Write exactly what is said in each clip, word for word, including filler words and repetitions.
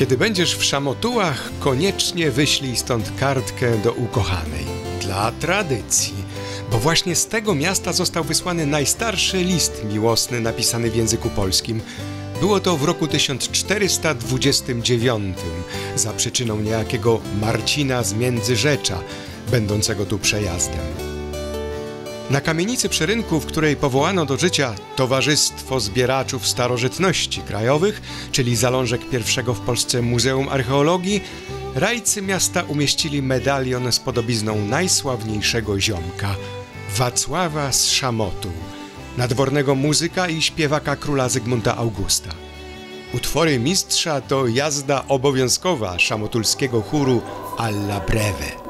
Kiedy będziesz w Szamotułach, koniecznie wyślij stąd kartkę do ukochanej. Dla tradycji, bo właśnie z tego miasta został wysłany najstarszy list miłosny napisany w języku polskim. Było to w roku tysiąc czterysta dwudziestym dziewiątym, za przyczyną niejakiego Marcina z Międzyrzecza, będącego tu przejazdem. Na kamienicy przy rynku, w której powołano do życia Towarzystwo Zbieraczów Starożytności Krajowych, czyli zalążek pierwszego w Polsce Muzeum Archeologii, rajcy miasta umieścili medalion z podobizną najsławniejszego ziomka, Wacława z Szamotuł, nadwornego muzyka i śpiewaka króla Zygmunta Augusta. Utwory mistrza to jazda obowiązkowa szamotulskiego chóru Alla Breve.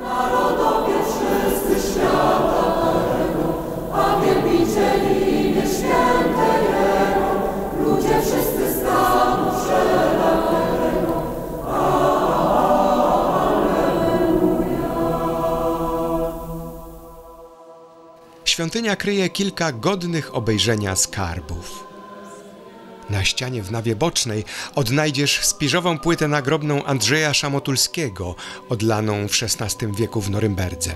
Świątynia kryje kilka godnych obejrzenia skarbów. Na ścianie w nawie bocznej odnajdziesz spiżową płytę nagrobną Andrzeja Szamotulskiego, odlaną w szesnastym wieku w Norymberdze.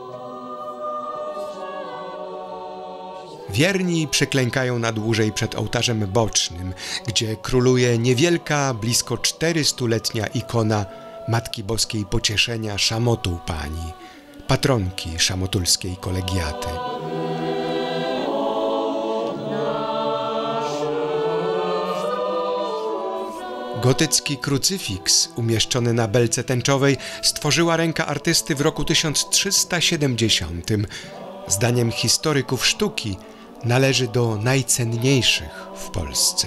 Wierni przyklękają na dłużej przed ołtarzem bocznym, gdzie króluje niewielka, blisko czterystuletnia ikona Matki Boskiej Pocieszenia Szamotuł Pani, patronki szamotulskiej kolegiaty. Gotycki krucyfiks umieszczony na belce tęczowej stworzyła ręka artysty w roku tysiąc trzysta siedemdziesiątym. Zdaniem historyków sztuki należy do najcenniejszych w Polsce.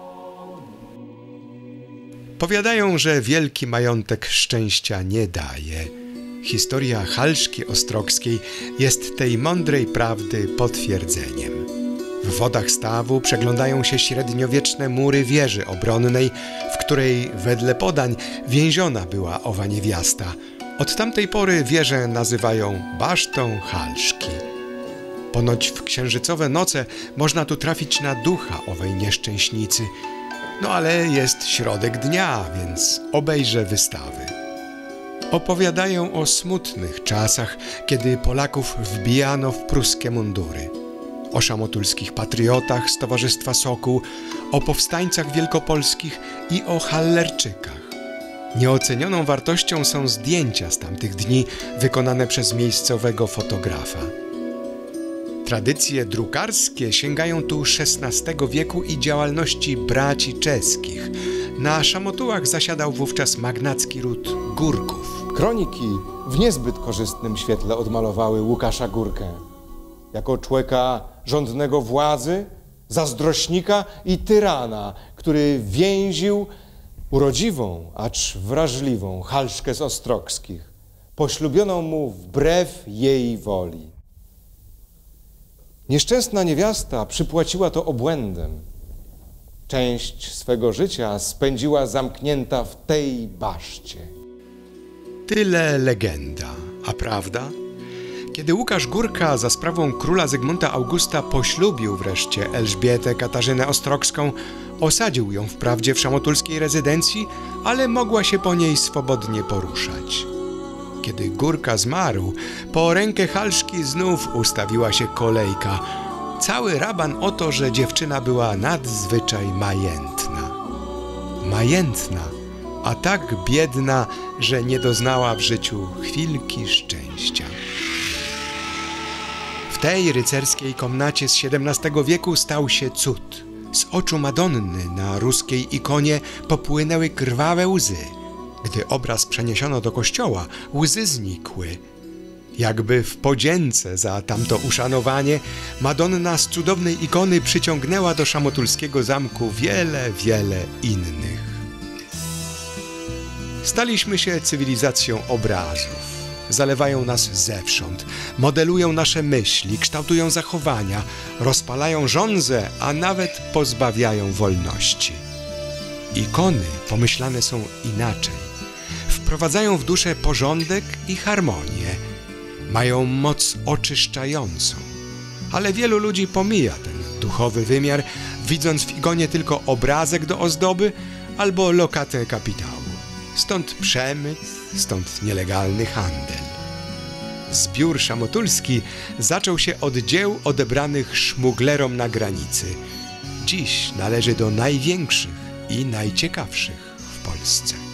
Powiadają, że wielki majątek szczęścia nie daje. Historia Halszki Ostrogskiej jest tej mądrej prawdy potwierdzeniem. W wodach stawu przeglądają się średniowieczne mury wieży obronnej, w której wedle podań więziona była owa niewiasta. Od tamtej pory wieżę nazywają Basztą Halszki. Ponoć w księżycowe noce można tu trafić na ducha owej nieszczęśnicy. No ale jest środek dnia, więc obejrzę wystawy. Opowiadają o smutnych czasach, kiedy Polaków wbijano w pruskie mundury. O szamotulskich patriotach z Towarzystwa Sokół, o powstańcach wielkopolskich i o Hallerczykach. Nieocenioną wartością są zdjęcia z tamtych dni wykonane przez miejscowego fotografa. Tradycje drukarskie sięgają tu szesnastego wieku i działalności braci czeskich. Na Szamotułach zasiadał wówczas magnacki ród Górków. Kroniki w niezbyt korzystnym świetle odmalowały Łukasza Górkę jako człowieka żądnego władzy, zazdrośnika i tyrana, który więził urodziwą, acz wrażliwą Halszkę z Ostrogskich, poślubioną mu wbrew jej woli. Nieszczęsna niewiasta przypłaciła to obłędem. Część swego życia spędziła zamknięta w tej baszcie. Tyle legenda, a prawda? Kiedy Łukasz Górka za sprawą króla Zygmunta Augusta poślubił wreszcie Elżbietę Katarzynę Ostrogską, osadził ją wprawdzie w szamotulskiej rezydencji, ale mogła się po niej swobodnie poruszać. Kiedy Górka zmarł, po rękę Halszki znów ustawiła się kolejka. Cały raban o to, że dziewczyna była nadzwyczaj majętna. Majętna, a tak biedna, że nie doznała w życiu chwilki szczęścia. W tej rycerskiej komnacie z siedemnastego wieku stał się cud. Z oczu Madonny na ruskiej ikonie popłynęły krwawe łzy. Gdy obraz przeniesiono do kościoła, łzy znikły. Jakby w podzięce za tamto uszanowanie, Madonna z cudownej ikony przyciągnęła do szamotulskiego zamku wiele, wiele innych. Staliśmy się cywilizacją obrazów. Zalewają nas zewsząd, modelują nasze myśli, kształtują zachowania, rozpalają żądzę, a nawet pozbawiają wolności. Ikony pomyślane są inaczej. Wprowadzają w duszę porządek i harmonię. Mają moc oczyszczającą. Ale wielu ludzi pomija ten duchowy wymiar, widząc w ikonie tylko obrazek do ozdoby albo lokatę kapitału. Stąd przemyt, stąd nielegalny handel. Zbiór szamotulski zaczął się od dzieł odebranych szmuglerom na granicy. Dziś należy do największych i najciekawszych w Polsce.